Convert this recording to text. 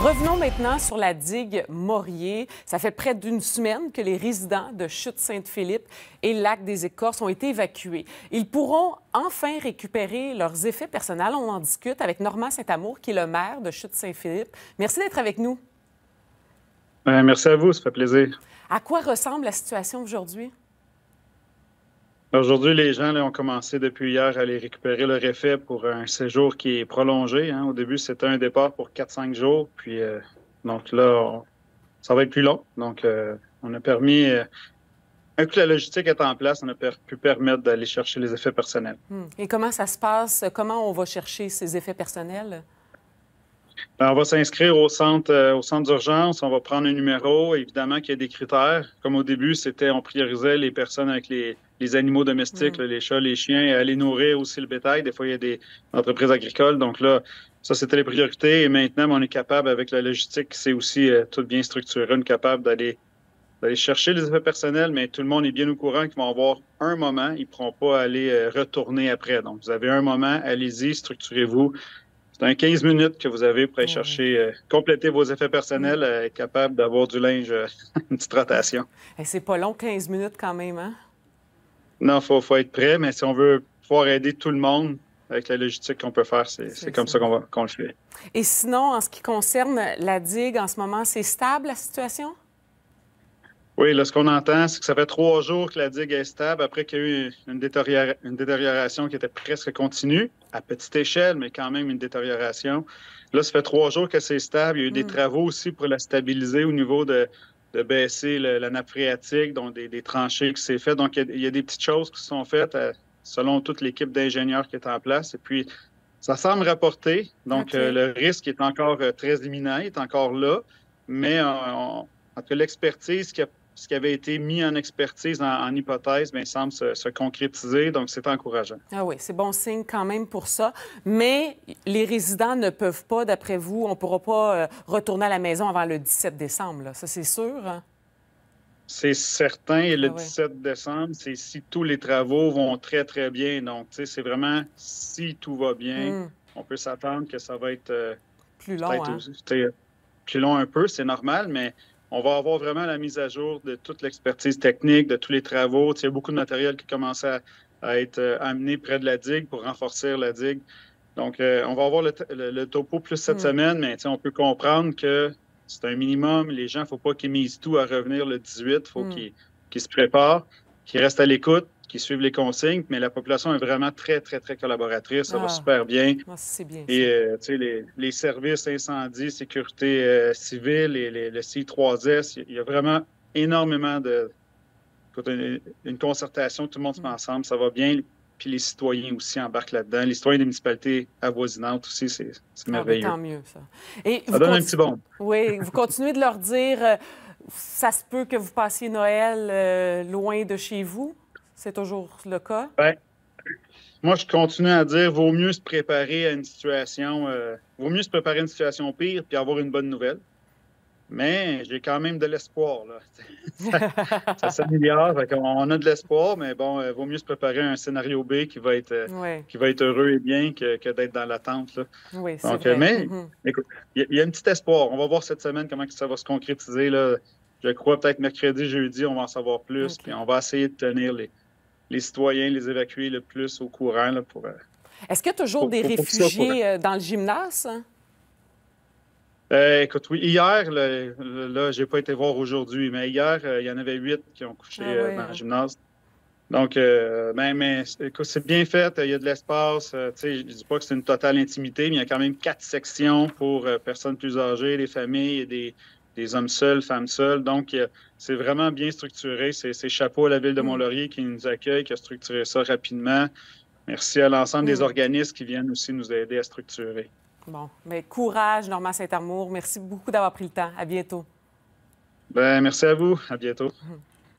Revenons maintenant sur la digue Morier. Ça fait près d'une semaine que les résidents de Chute-Saint-Philippe et Lac-des-Écorces ont été évacués. Ils pourront enfin récupérer leurs effets personnels. On en discute avec Normand Saint-Amour, qui est le maire de Chute-Saint-Philippe. Merci d'être avec nous. Merci à vous, ça fait plaisir. À quoi ressemble la situation aujourd'hui? Aujourd'hui, les gens là, ont commencé depuis hier à aller récupérer leur effet pour un séjour qui est prolongé, hein. Au début, c'était un départ pour 4-5 jours, puis donc là, ça va être plus long. Donc, on a permis, un coup la logistique est en place, on a pu permettre d'aller chercher les effets personnels. Et comment ça se passe? Comment on va chercher ces effets personnels? Ben, on va s'inscrire au centre d'urgence, on va prendre un numéro. Évidemment qu'il y a des critères. Comme au début, on priorisait les personnes avec les animaux domestiques, là, les chats, les chiens, et aller nourrir aussi le bétail. Des fois, il y a des entreprises agricoles. Donc là, ça, c'était les priorités. Et maintenant, on est capable, avec la logistique, c'est aussi tout bien structuré, on est capable d'aller chercher les effets personnels, mais tout le monde est bien au courant qu'ils vont avoir un moment. Ils ne pourront pas aller retourner après. Donc, vous avez un moment, allez-y, structurez-vous. C'est un 15 minutes que vous avez pour aller chercher, compléter vos effets personnels, être capable d'avoir du linge, une petite rotation. C'est pas long, 15 minutes quand même, hein? Non, faut être prêt, mais si on veut pouvoir aider tout le monde avec la logistique qu'on peut faire, c'est comme ça qu'on le fait. Et sinon, en ce qui concerne la digue, en ce moment, c'est stable, la situation? Oui, là, ce qu'on entend, c'est que ça fait 3 jours que la digue est stable après qu'il y a eu une détérioration qui était presque continue, à petite échelle, mais quand même une détérioration. Là, ça fait 3 jours que c'est stable. Il y a eu des travaux aussi pour la stabiliser au niveau de baisser la nappe phréatique, donc des tranchées qui s'est fait. Donc, il y a des petites choses qui se sont faites selon toute l'équipe d'ingénieurs qui est en place. Et puis, ça semble rapporter. Donc, le risque est encore très imminent, il est encore là. Mais en tout cas, l'expertise ce qui avait été mis en expertise en hypothèse, bien, semble se concrétiser, donc c'est encourageant. Ah oui, c'est bon signe quand même pour ça. Mais les résidents ne peuvent pas, d'après vous, on ne pourra pas retourner à la maison avant le 17 décembre, là. Ça, c'est sûr, hein? C'est certain. Et le 17 décembre, c'est si tous les travaux vont très, très bien. Donc, tu sais, c'est vraiment si tout va bien, on peut s'attendre que ça va être plus long, hein? Plus long un peu, c'est normal, mais on va avoir vraiment la mise à jour de toute l'expertise technique, de tous les travaux. Il y a beaucoup de matériel qui commence à être amené près de la digue pour renforcer la digue. Donc, on va avoir le topo plus cette semaine, mais on peut comprendre que c'est un minimum. Les gens, il ne faut pas qu'ils misent tout à revenir le 18. Il faut qu'ils se préparent, qu'ils restent à l'écoute, qu'ils suivent les consignes. Mais la population est vraiment très, très, très collaboratrice. Ça va super bien. C'est bien. Et les services incendie, sécurité civile et le CI3S, il y a vraiment énormément une concertation. Tout le monde se met ensemble. Ça va bien. Puis les citoyens aussi embarquent là-dedans. Les citoyens des municipalités avoisinantes aussi, c'est merveilleux. Tant mieux, ça. Et ça donne un petit bond. Oui, vous continuez de leur dire, ça se peut que vous passiez Noël loin de chez vous. C'est toujours le cas? Bien, moi, je continue à dire, vaut mieux se préparer à une situation, pire puis avoir une bonne nouvelle. Mais j'ai quand même de l'espoir, là. Ça s'améliore. On a de l'espoir, mais bon, vaut mieux se préparer à un scénario B qui va être heureux et bien que d'être dans l'attente, là. Oui, c'est vrai. Mais écoute, il y a un petit espoir. On va voir cette semaine comment ça va se concrétiser, là. Je crois peut-être mercredi, jeudi, on va en savoir plus. Puis on va essayer de tenir les citoyens, les évacuer le plus au courant, là, pour. Est-ce qu'il y a toujours des réfugiés dans le gymnase? Écoute, oui, hier, là, j'ai pas été voir aujourd'hui, mais hier, il y en avait 8 qui ont couché dans le gymnase. Donc, mais écoute, c'est bien fait, il y a de l'espace. Tu sais, je dis pas que c'est une totale intimité, mais il y a quand même 4 sections pour personnes plus âgées, les familles et des hommes seuls, femmes seules. Donc, c'est vraiment bien structuré. C'est chapeau à la Ville de Mont-Laurier qui nous accueille, qui a structuré ça rapidement. Merci à l'ensemble des organismes qui viennent aussi nous aider à structurer. Bon, mais courage, Normand Saint-Amour. Merci beaucoup d'avoir pris le temps. À bientôt. Bien, merci à vous. À bientôt.